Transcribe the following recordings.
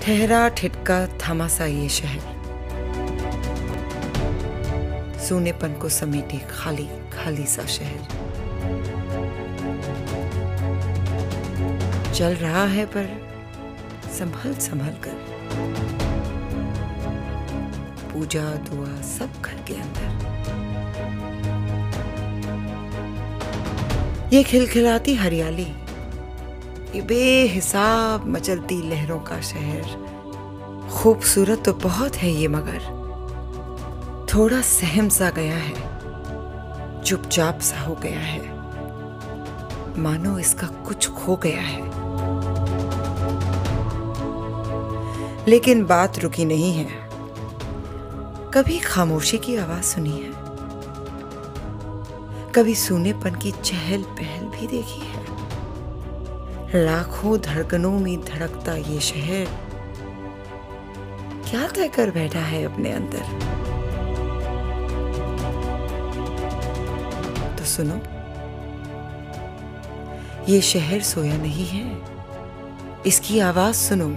ठहरा ठिठका थमा सा ये शहर, सूनेपन को समेटे खाली खाली सा शहर। चल रहा है पर संभल संभल कर, पूजा दुआ सब घर के अंदर। ये खिलखिलाती हरियाली, ये बेहिसाब मचलती लहरों का शहर। खूबसूरत तो बहुत है ये, मगर थोड़ा सहम सा गया है, चुपचाप सा हो गया है, मानो इसका कुछ खो गया है। लेकिन बात रुकी नहीं है। कभी खामोशी की आवाज सुनी है, कभी सूनेपन की चहल पहल भी देखी है। लाखों धड़कनों में धड़कता ये शहर क्या तय कर बैठा है अपने अंदर। तो सुनो, ये शहर सोया नहीं है, इसकी आवाज सुनो।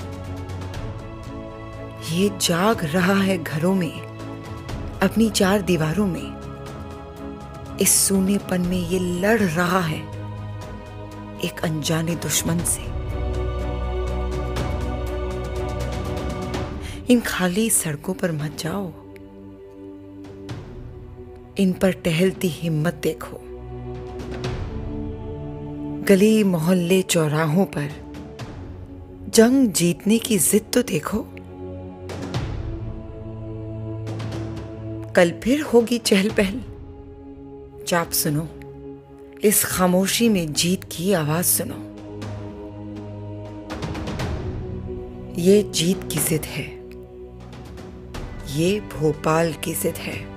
ये जाग रहा है घरों में, अपनी चार दीवारों में। इस सूनेपन में ये लड़ रहा है एक अनजाने दुश्मन से। इन खाली सड़कों पर मत जाओ, इन पर टहलती हिम्मत देखो। गली मोहल्ले चौराहों पर जंग जीतने की जिद तो देखो। कल फिर होगी चहल पहल। चाप सुनो, इस खामोशी में जीत की आवाज सुनो। ये जीत की जिद है, ये भोपाल की जिद है।